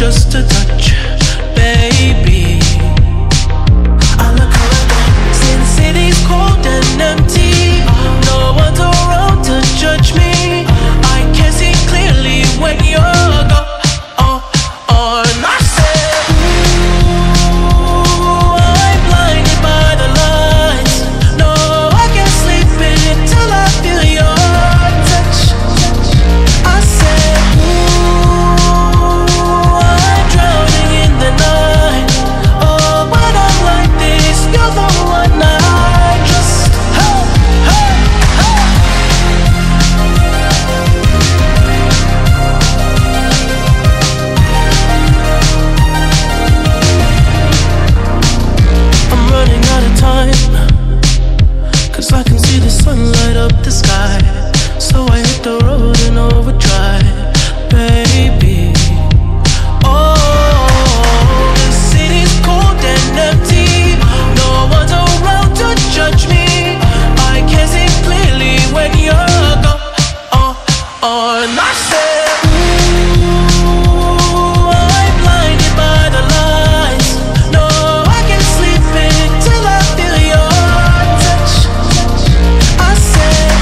just a touch, baby. I look around, since city's cold and empty, no one's around to judge me. I can see clearly when you're gone. And I said, ooh, I'm blinded by the lights. No, I can't sleep until I feel your touch. I said, ooh, I'm drowning in the night. Oh, when I'm like this, you're the one I just, hey, hey, hey. I'm running out of time, 'cause I can see the sun light up the sky. So I hit the road in overdrive, baby. Oh, the city's cold and empty, no one's around to judge me. I can see clearly when you're gone. And I said, ooh, I'm blinded by the lights. No, I can't sleep until I feel your touch. I said,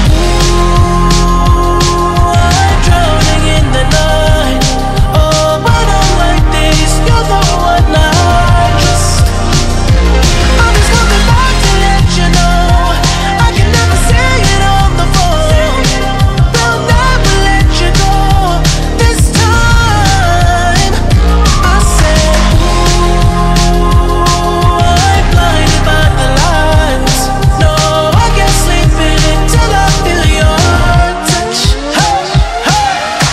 ooh, I'm drowning in the night. Oh, when I'm like this, you're the one I just, I'm just coming back to let you know. I can never say it on the phone. They'll never let you go this time. I said, ooh, I'm blinded by the lights. No, I can't sleep until I feel your touch. Hey, hey,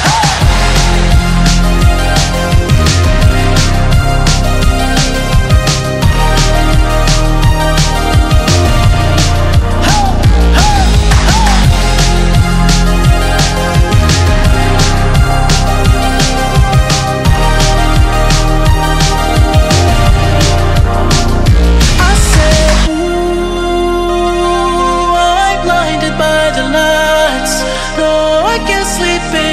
I said, ooh, I'm blinded by the lights. No, I can't sleep